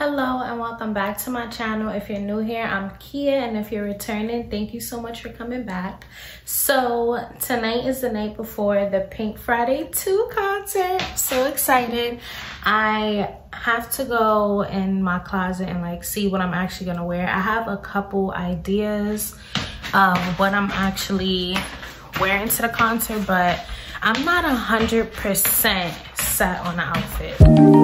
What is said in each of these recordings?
Hello and welcome back to my channel. If you're new here, I'm Kia, and if you're returning, thank you so much for coming back. So tonight is the night before the Pink Friday 2 concert. So excited. I have to go in my closet and see what I'm actually gonna wear. I have a couple ideas of what I'm actually wearing to the concert, but I'm not 100% set on the outfit.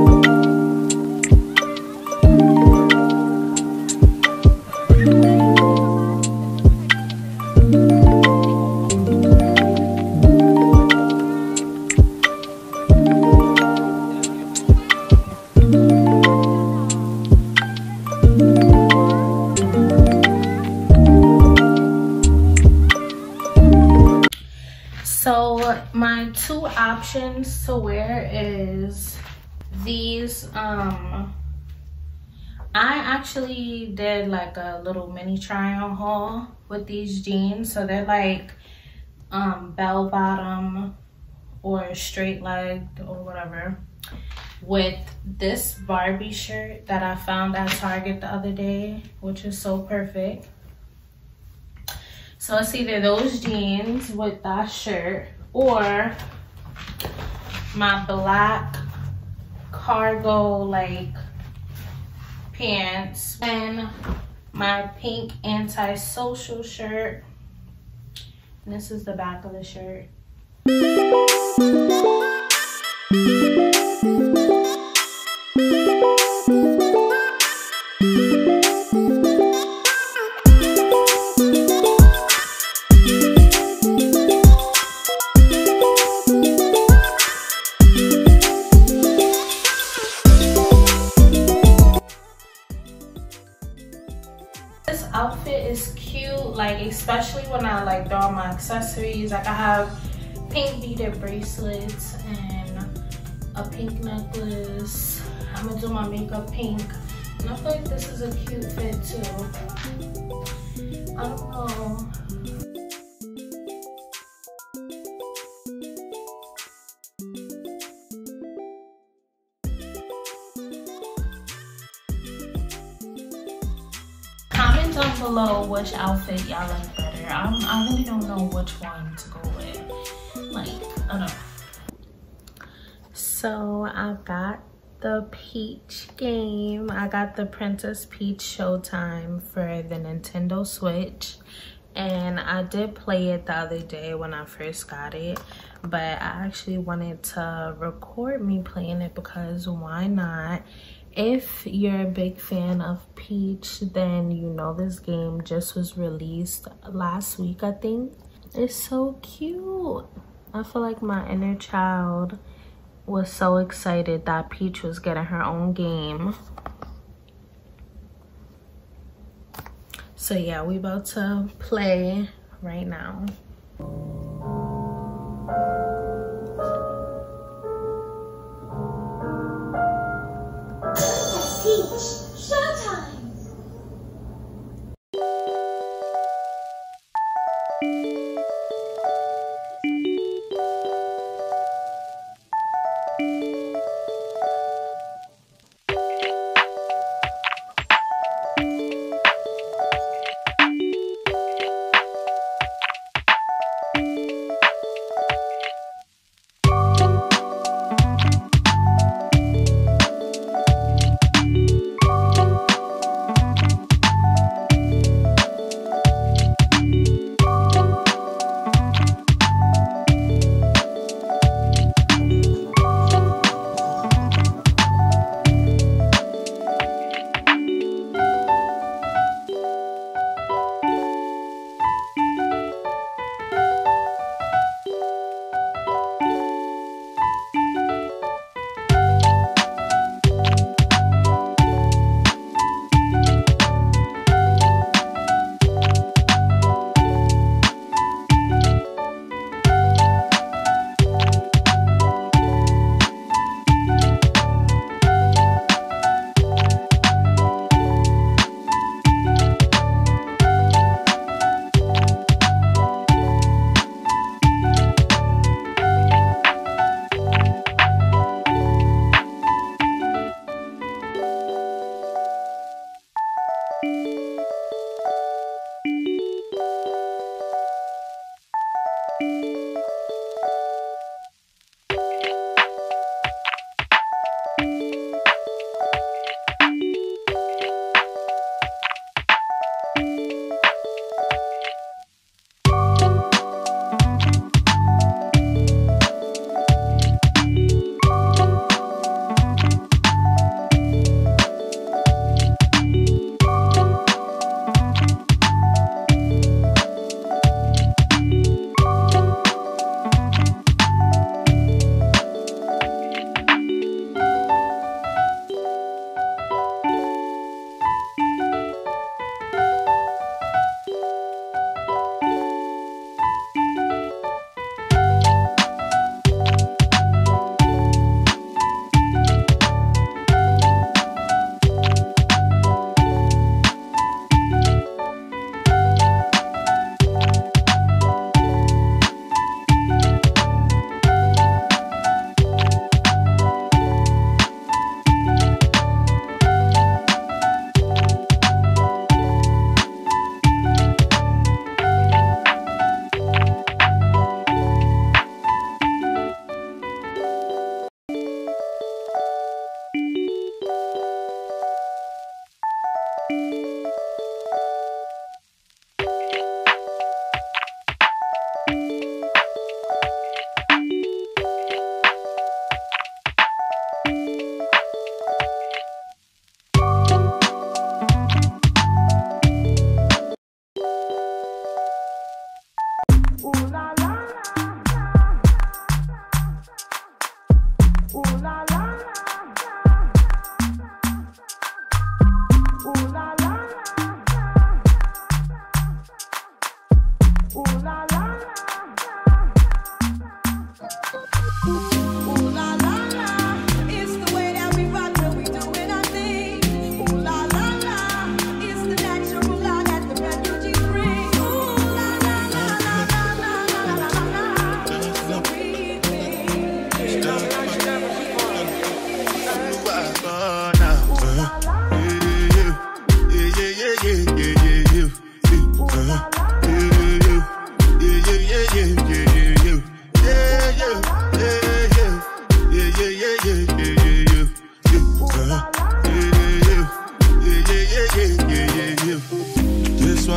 So my two options to wear is these. I actually did a little mini try on haul with these jeans. So they're bell bottom or straight legged or whatever, with this Barbie shirt that I found at Target the other day, which is so perfect. So it's either those jeans with that shirt or my black cargo pants and my pink antisocial shirt. And this is the back of the shirt. This outfit is cute, especially when I throw on my accessories. I have pink beaded bracelets and a pink necklace. I'm gonna do my makeup pink, and I feel like this is a cute fit too. I don't know. Comment down below which outfit y'all like better. I really don't know which one to go with. I don't know. So I got the Peach game. I got the Princess Peach Showtime for the Nintendo Switch. And I did play it the other day when I first got it. But I actually wanted to record me playing it because why not? If you're a big fan of Peach, then you know this game just was released last week, I think. It's so cute. I feel like my inner child was so excited that Peach was getting her own game. So yeah, we about to play right now. Peach, showtime!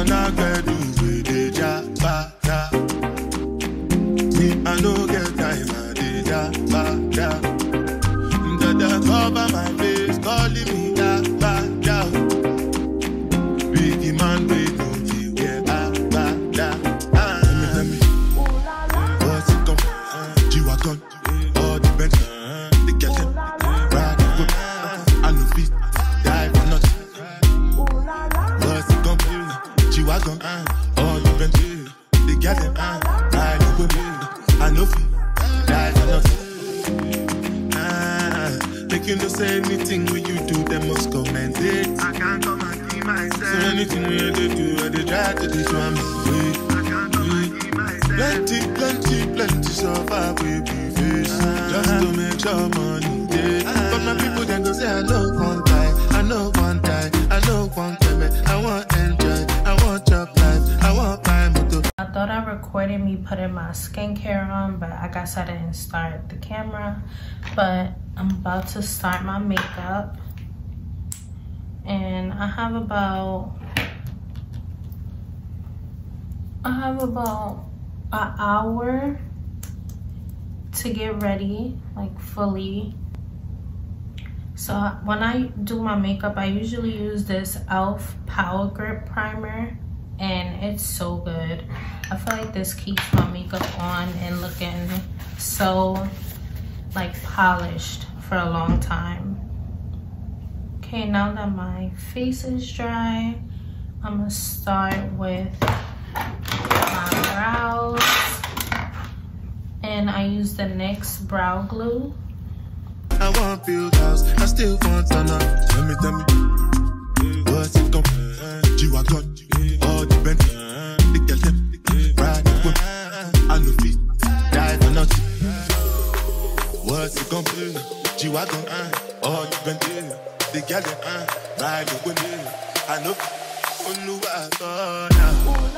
on a bed with the jabata. Me, I no get time, I did jabata. The cover my face, calling me jabata. Big man, wait, don't you get jabata. Let me. What's it come? G-Wagon, all the bench, the girl them, ride the whip. I no fit, die for nothing. What's it come? G-Wagon, all the bench, the girl them, ride the whip. I no fit, die for nothing. Make you no say anything when you do, they must comment it. I can't come and keep myself. So anything when they do, they try to destroy me. Plenty so far we be face. Just to make sure money day. But my people then go say I know one time, I know one time, I know one time. I want enjoy, I want job life, I want my motor. I thought I recorded me putting my skincare on, but I guess I didn't start the camera. But I'm about to start my makeup, and I have about an hour to get ready, like fully. So when I do my makeup, I usually use this e.l.f. Power Grip Primer, and it's so good. I feel like this keeps my makeup on and looking so like polished for a long time. Okay, now that my face is dry, I'm gonna start with my brows, and I use the NYX brow glue. I want build house, I still want to know. Tell me, what's it come? G-Wagon, all the bench, the girl them, ride the whip. I no fit, die for nothing. What's it come? G-Wagon, all the bench, the girl them, ride the whip. I know, no, I thought now.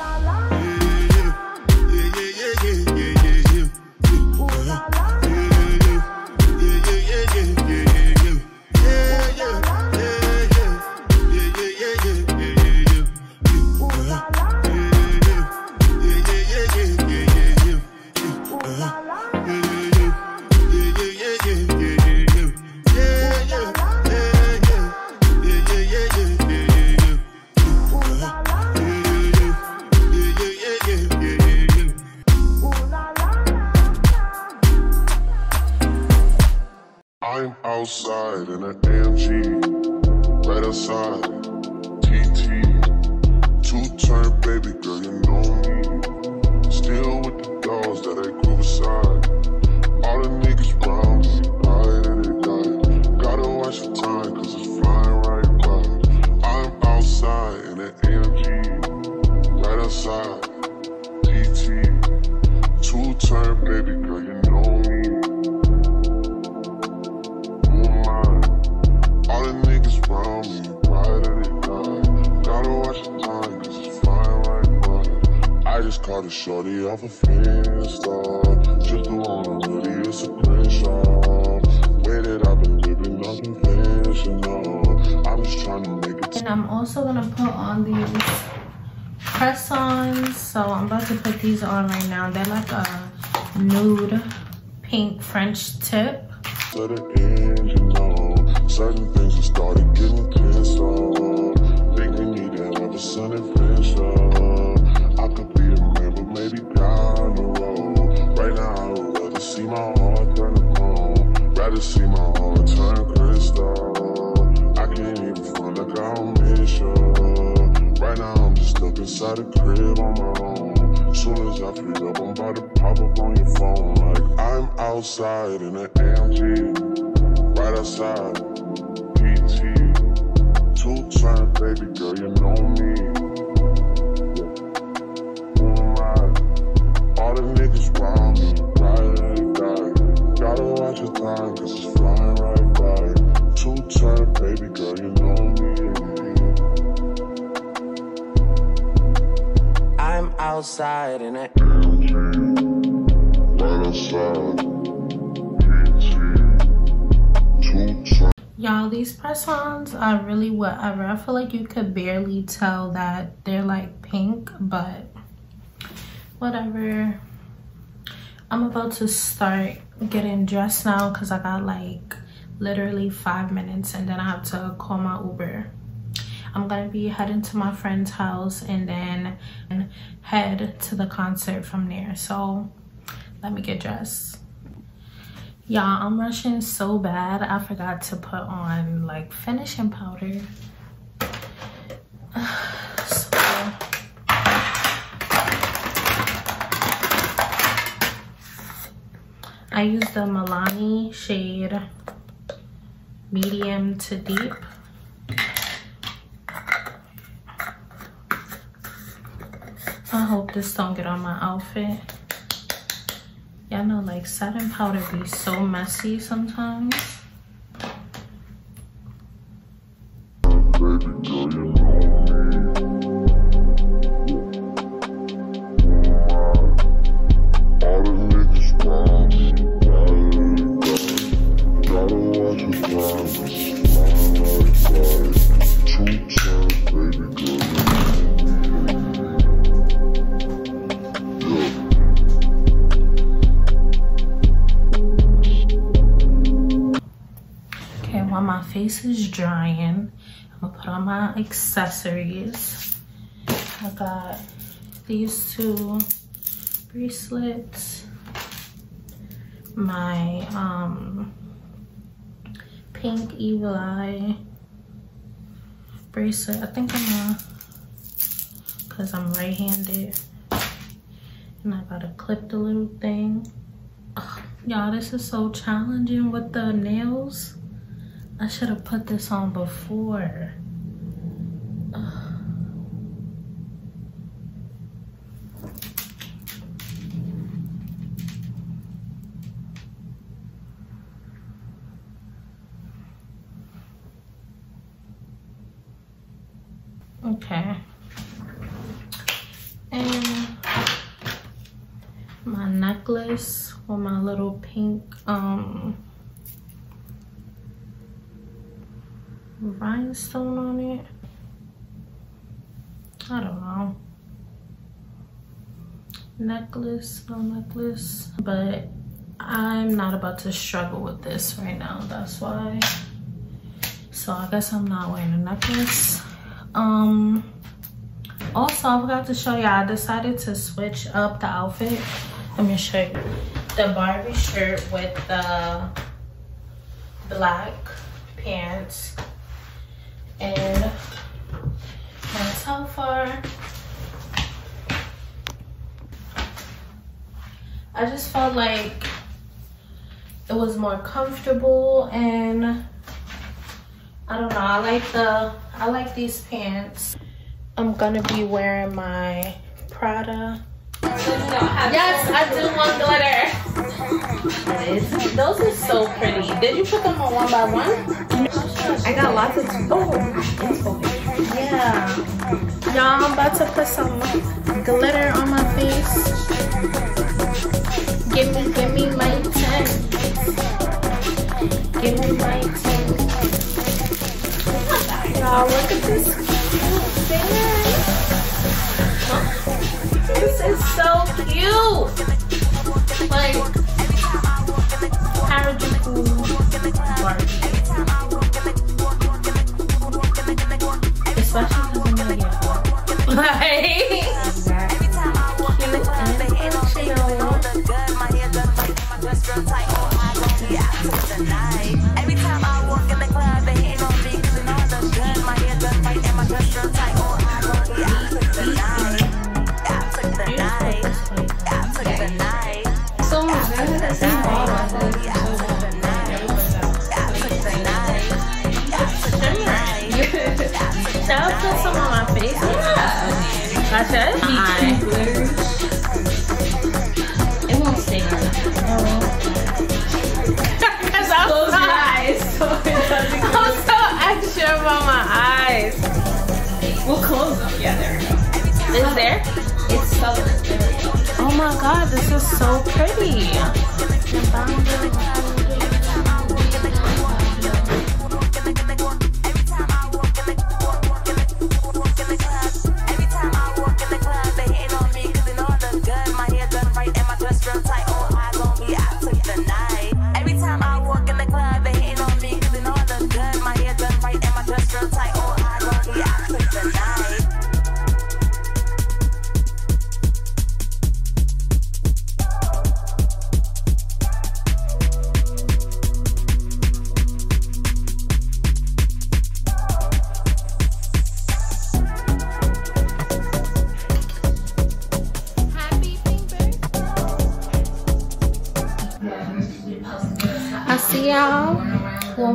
I'm outside in an AMG, right outside, TT, two-turn baby girl, you know me, still with the dogs that I grew beside, all the niggas round me, right and they die, gotta watch the time cause it's flying right by, I'm outside in an AMG, right outside, TT, two-turn baby girl, you know me. All the niggas round me, right and they die. Gotta watch the time, cause it's flying right by. I just caught a shorty off a Finsta. Just the one I'm really, it's a screenshot. Way that I've been living, nothing conventional. I'm just trying to make it. And I'm also gonna put on these press-ons. So I'm about to put these on right now. They're like a nude pink French tip. To the end, you know, certain things have started getting pissed off. Think we need to have a sun adventure. I could be a man, but maybe down the road. Right now, I would rather see my heart turn to chrome. Rather see my heart turn crystal. I can't even front like I don't miss you. Right now, I'm just stuck inside the crib on my own. Soon as I free up, I'm about to pop up on your phone. Like I'm outside in an AMG, right outside, PT, two-turn baby girl, you know me. Who am I? All the niggas round me, right and die. Gotta watch your time, cause it's flying right by. Two-turn baby girl, you know me. I'm outside in it. Right outside, PT, two-turn. Y'all, these press-ons are really whatever. I feel like you could barely tell that they're like pink, but whatever. I'm about to start getting dressed now because I got like literally 5 minutes and then I have to call my Uber. I'm gonna be heading to my friend's house and then head to the concert from there. So let me get dressed. Y'all, I'm rushing so bad. I forgot to put on like finishing powder. So I use the Milani shade medium to deep. I hope this don't get on my outfit. Y'all know like setting powder be so messy sometimes. Face is drying. I'm gonna put on my accessories. I got these two bracelets, my pink evil eye bracelet. I think I'm gonna, because I'm right-handed, and I gotta clip the little thing. Y'all, this is so challenging with the nails. I should have put this on before. Okay. And my necklace with my little pink rhinestone on it. I don't know. Necklace, no necklace. But I'm not about to struggle with this right now. That's why. So I guess I'm not wearing a necklace. Also, I forgot to show y'all, I decided to switch up the outfit. Let me show you. The Barbie shirt with the black pants. And that's how far. I just felt like it was more comfortable, and I don't know, I like these pants. I'm gonna be wearing my Prada. Yes, I do want glitter. Those are so pretty. Did you put them on one by one? I got lots of yeah. Y'all, I'm about to put some glitter on my face. Give me my 10. Give me my 10. Y'all, look at this cute thing. This is so cute. Like Harajuku Barbie. Especially because I'm not yet. Like, every time I walk in the club, they ain't on me because they know I look good. My hair look right and my dress real tight. Oh, I took the night. I took the night. I took the night. So good. Should I put some on my face? Yeah. I should? It won't stay on. Close your eyes. I'm so extra about my eyes. We'll close them. Yeah, there we go. Is there? It's southern. Oh my god, this is so pretty.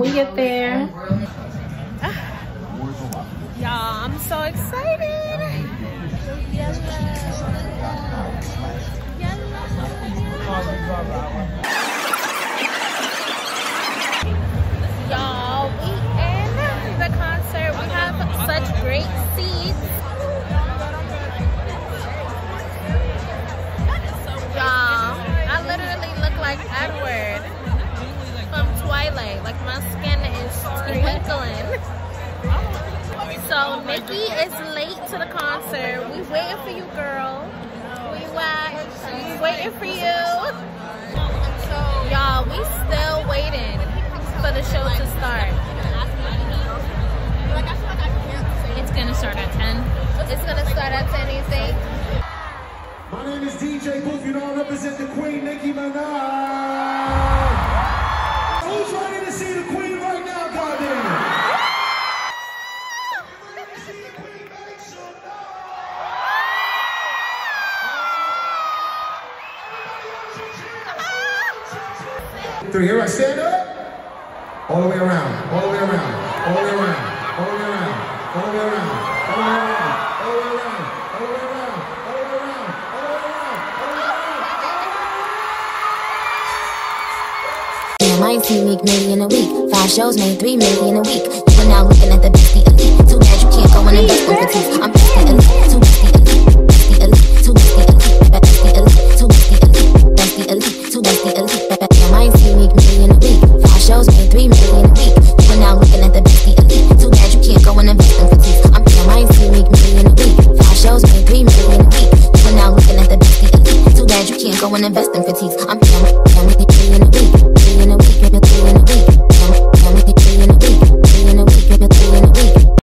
we get there. Y'all, I'm so excited. Y'all, we in the concert. We have such great seats. Y'all, I literally look like Edward from Twilight. Like my skin is twinkling. So Nikki is late to the concert. We waiting for you, girl. We waiting for you. Y'all, we still waiting for the show to start. It's gonna start at 10. It's gonna start at 10, you think? My name is DJ Booth, you know I represent the Queen, Nicki Minaj. Who's ready to see the Queen right now, goddamn? Three, here I stand up. All the way around, all the way around, all the way around, all the way around, all the way around, all the way around, all the way around, all the way around, all the way around, all the way around, all the way around. Damn, I ain't seen Meek Million a week. 5 shows made 3 million a week. You are now looking at the bestie elite. Too bad you can't go and invest in petite. I'm bestie elite, too bestie elite, bestie elite, too bestie elite, bestie elite, too bestie elite, bestie elite, too bestie elite. Damn, I ain't seen Meek Million a week. 5 shows made 3 million a week. You are now looking at the bestie elite. Too bad you can't go and invest in petite. I'm damn, I ain't seen Meek Million a week. 5 shows made 3 million a week. You are now looking at the bestie elite. Too bad you can't go and invest in petite. I'm damn, Meek Million a week, million a week, million a week. Damn, Meek Million a week, million a week, million a week.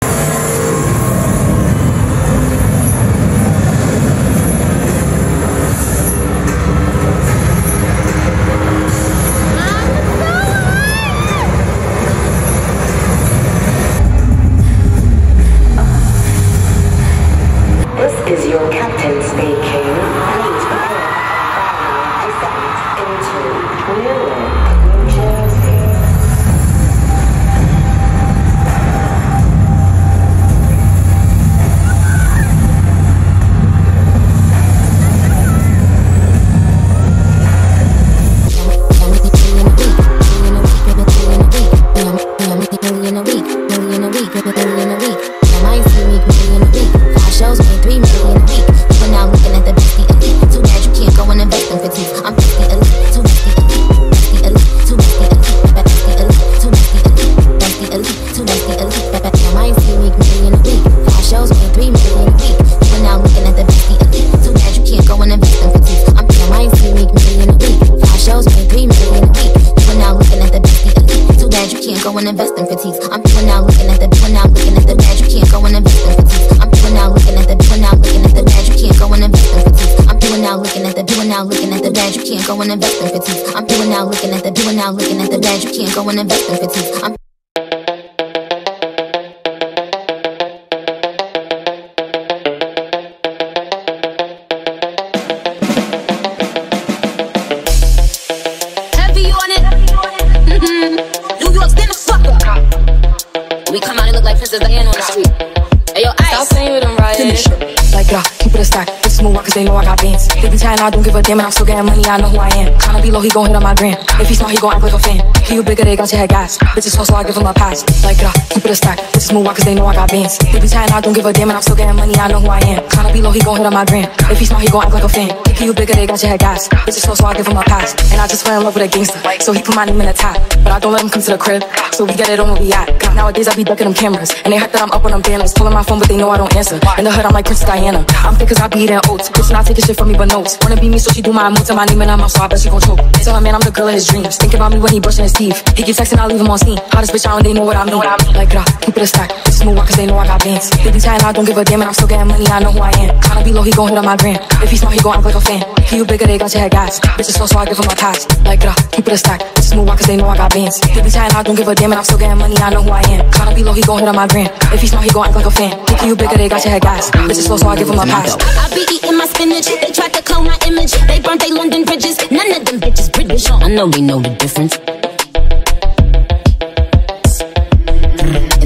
This is your captain speaking. Please prepare for descent into Newark, New Jersey. Million a week, million a week, million a week. Damn, I ain't seen Meek Million a week. 5 shows made 3 million a week. You are now looking at the bestie elite. Too bad you can't go and invest in petite. I'm bestie elite, too bestie elite, bestie elite, too bestie elite, bestie elite, too bestie elite, bestie elite, too bestie elite. Damn, I ain't seen Meek Million a week. 5 shows made 3 million a week. You are now looking at the bestie elite. Too bad you can't go and invest in petite. I'm damn, I ain't seen Meek Million a week. 5 shows made 3 million a week. You are now looking at the bestie elite. Too bad you can't go and invest in petite. I'm now looking at the now looking at the bad you can't go and invest in petite. I'm now looking at the now looking at the bad you can't go and invest in petite. I'm now looking at the now looking at the bad you can't go and invest in petite. I'm now looking at the now looking at the bad you can't go and invest in petite. I'm heavy on it. New York's been a fuck up. We come out and look like Princess Diana on the street. Hey, yo, Ice. Stop playing with them right here. Like, keep it a stack. Bitches move on cause they know I got bands. They be chatting, I don't give a damn, and I'm still getting money, I know who I am. Tryna be low, he gon' hit on my gram. If he smart, he gon' act like a fan. He you bigger, they got your head gas. Bitches slow, so I give him a pass. Like, keep it a stack. Bitches move on cause they know I got bands. They be chatting, I don't give a damn, and I'm still getting money, I know who I am. Tryna be low, he gon' hit on my gram. If he smart, he gon' act like a fan. He you bigger, they got your head gas. Bitches slow, so I give him a pass. And I just fell in love with a gangster, so he put my name in the top. But I don't let him come to the crib, so we get it on where we at. Nowadays I be ducking them cameras, and they heard that I'm up on them banners. Pulling my phone, but they know I don't answer. In the hood, I'm like Princess Diana. I'm thick cause I be eating oats. Bitch not taking shit from me but notes. Wanna be me, so she do my emotes and my name in her mouth, so I bet she gon' choke. Tell her man I'm the girl of his dreams. Think about me when he brushing his teeth. He keep texting, I leave him on scene. Hottest bitch out and they know what I mean. Like, keep it a stack. Bitches move on cause they know I got bands. They be chatting, I don't give a damn, and I'm still getting money, I know who I am. Tryna be low, he gon' hit on my gram. If he smart, he gon' act like a fan. He you bigger, they got your head gas. Bitches slow, so I give him a pass. Like, keep it a stack. Bitches move on cause they know I got bands. They be chatting, I don't give a damn, and I'm still getting money, I know who I am. Tryna be low, he gon' hit on my gram. If he smart, he gon' act like a fan. He you bigger, they got your head gas. Bitches slow, so I give him a pass. I be eating my spinach. They tried to clone my image. They burnt they London bridges. None of them bitches British. I know they know the difference.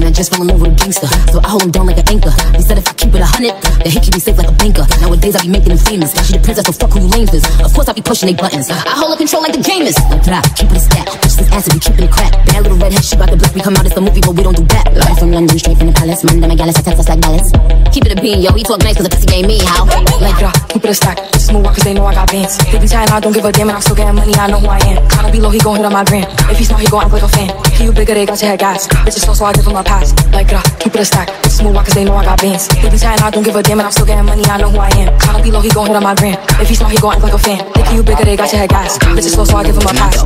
I just fell in love with a gangster. So I hold him down like an anchor. He said if I keep it 100, then he keep me safe like a banker. Nowadays I be making him famous. She the princess, so fuck who you lames is. Of course I be pushing they buttons. I hold up control like the game is. Like that, keep it a stack. Bitch, this answer be keeping it crap. Bad little redhead, she bout the blick. We come out, it's the movie, but we don't do that. Live from London, straight from the palace. Man, my gallus, I text us like Dallas. Keep it a bean, yo. He talk nice cause the pussy ain't me, how? Like that, keep it a stack. Smooth walk cause they know I got bands. They be trying, I don't give a damn and I'm still getting money, I know who I am. Tryna be low, he gon' hit on my gram. If he smart, he gon' act like a fan. He you bigger, they got your head gas. Bitches slow, so I give him a pass. Like that, keep it a stack. Smooth walk cause they know I got bands. They be trying, I don't give a damn and I'm still getting money, I know who I am. Tryna be low, he gon' hit on my gram. If he smart, he gon' act like a fan. Think you bigger, they got your head gas. Bitches slow, so I give him a pass.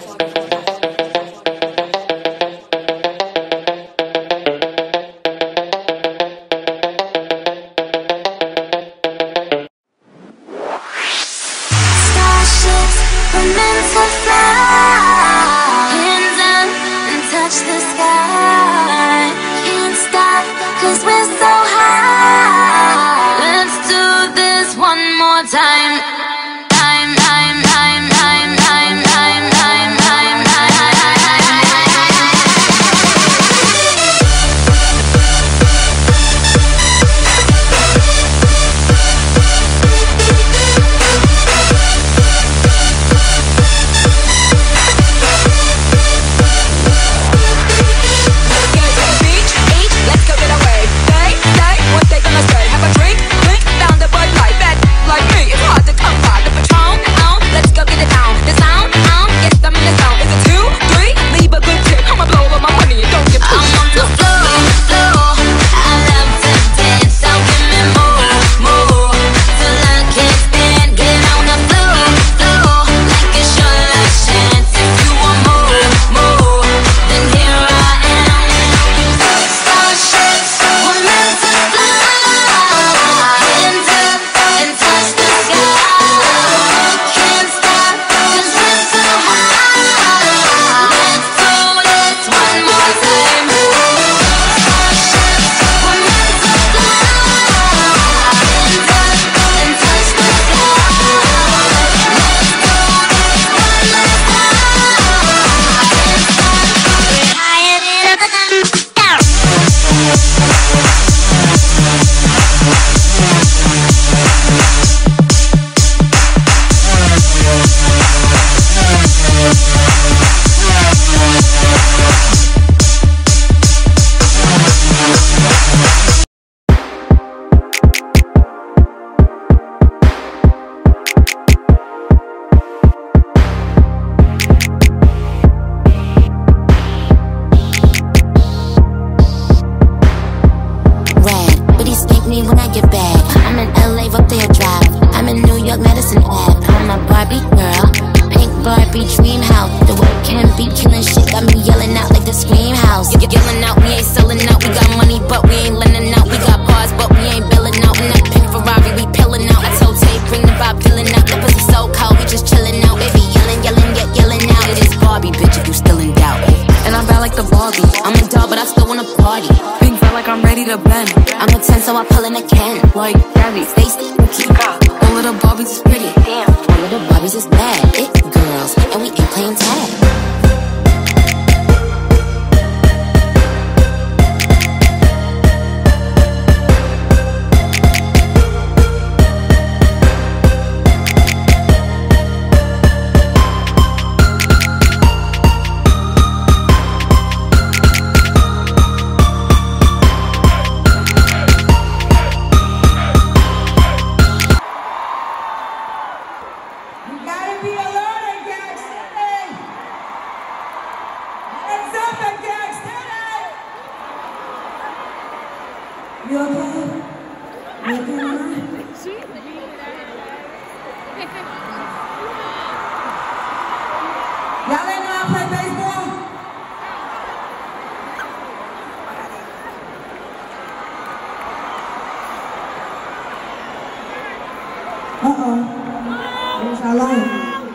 There's our light.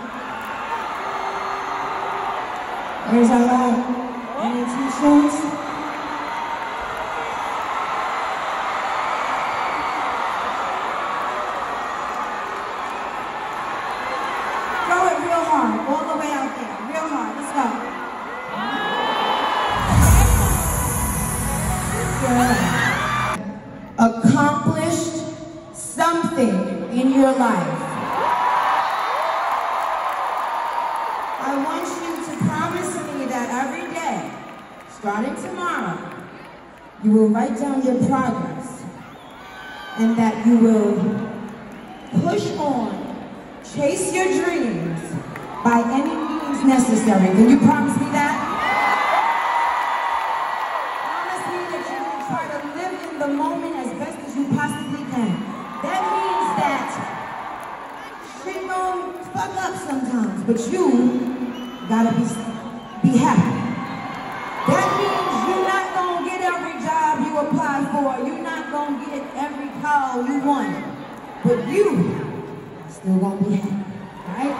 There's our light. Any t-shirts? Throw it real hard, all the way out there. Real hard. Let's go. something in your life, I want you to promise me that every day, starting tomorrow, you will write down your progress and that you will push on, chase your dreams by any means necessary. Can you promise me that? Promise me that you will try to live in the moment as best as you possibly can. That means that shit gon' fuck up sometimes, but you gotta be happy. That means you're not gonna get every job you apply for. You're not gonna get every call you want. But you are still gonna be happy, right?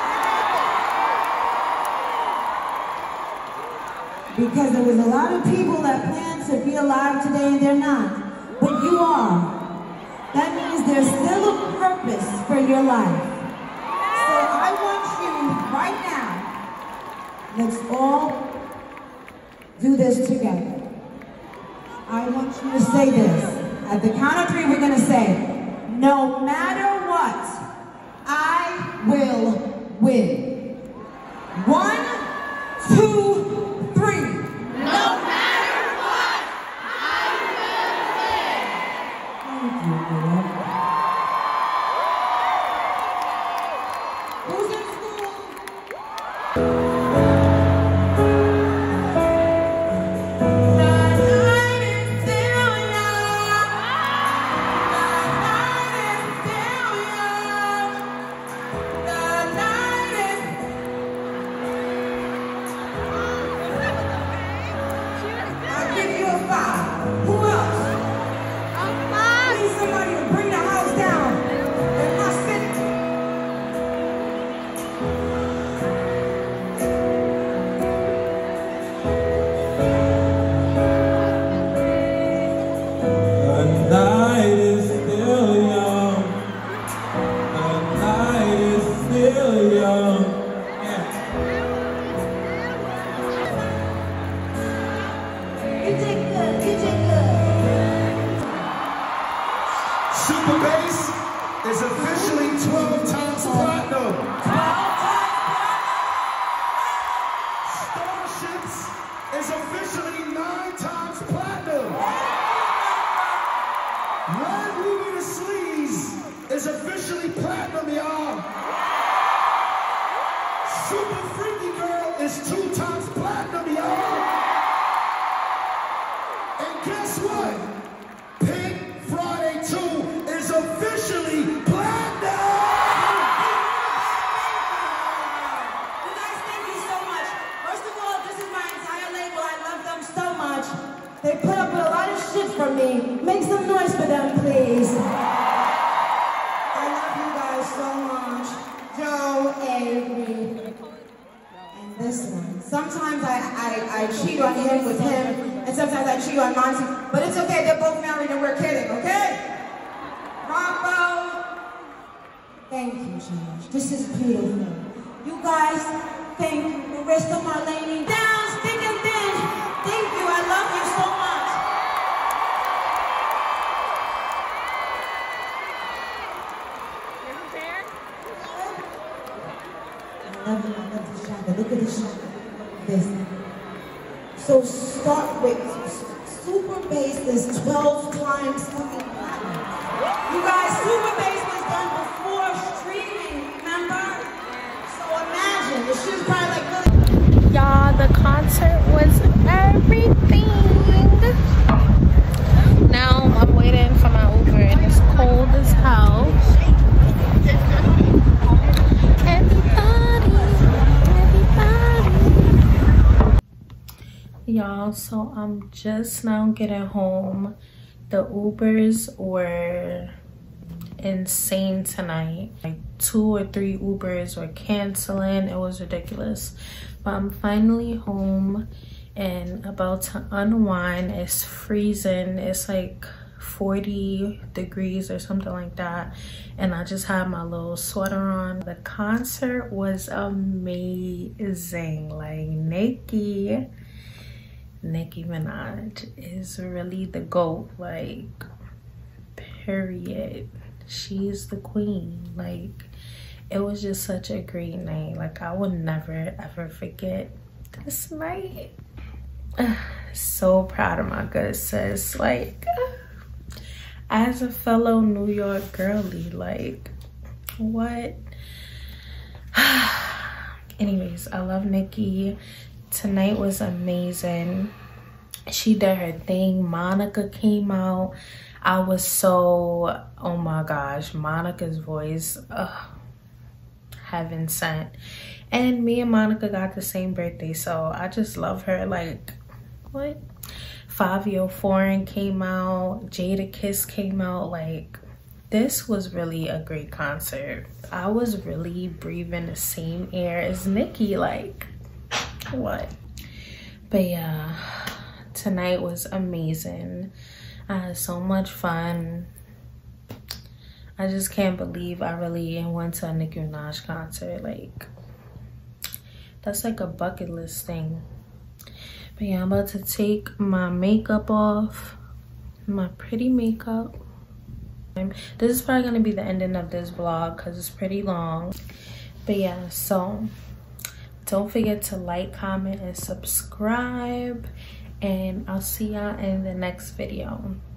Because there was a lot of people that plan to be alive today and they're not. But you are. That means there's still a purpose for your life. So I want you right now, let's all do this together. I want you to say this. At the count of 3, we're gonna say, no matter what, I will win. 1, 2, 3. No matter what, I will win. Thank you, girl. Who's in school? Super Bass is officially 12 times platinum. 12 times platinum. Starships is officially 9 times platinum. Red Ruby the Sleaze is officially platinum, y'all. Super Freaky Girl is 2 times platinum, y'all. And guess what? Pink Friday 2 is officially platinum! You guys, thank you so much. First of all, this is my entire label. I love them so much. They put up with a lot of shit from me. Make some noise for them, please. I love you guys so much. Joe, Avery, and this one. Sometimes I cheat on him with him, and sometimes I cheat on Monty. But it's okay, they're both married and we're kidding, okay? Rambo. Thank you, George. This is beautiful. You guys, thank you. Marissa, Marlene, down, thick and thin. Thank you. I love you so much. You're prepared? I love the shaka. Look at the shaka. This. So start with Super Bass is 12 times fucking platinum. You guys, Super Bass was done before streaming, remember? So imagine, the shit's probably like really. Y'all, the concert was everything. Now I'm waiting for my Uber and it's cold as hell. Y'all, so I'm just now getting home. The Ubers were insane tonight. Like 2 or 3 Ubers were canceling. It was ridiculous. But I'm finally home and about to unwind. It's freezing. It's like 40 degrees or something like that, and I just had my little sweater on. The concert was amazing. Like Nicki Minaj is really the GOAT, like, period. she's the queen. Like, it was just such a great night. Like, I would never ever forget this night. So proud of my good sis. Like, as a fellow New York girly, like, what? Anyways, I love Nicki. Tonight was amazing. She did her thing. Monica came out. I was so, oh my gosh, Monica's voice, heaven sent. And me and Monica got the same birthday, so I just love her. Like, what? Fabio Foreign came out. Jadakiss came out. Like, this was really a great concert. I was really breathing the same air as Nicki. Like, what? But yeah, tonight was amazing. I had so much fun. I just can't believe I really went to a Nicki Minaj concert. Like, that's like a bucket list thing. But yeah, I'm about to take my makeup off, my pretty makeup. This is probably gonna be the ending of this vlog because it's pretty long. But yeah, so don't forget to like, comment, and subscribe. And I'll see y'all in the next video.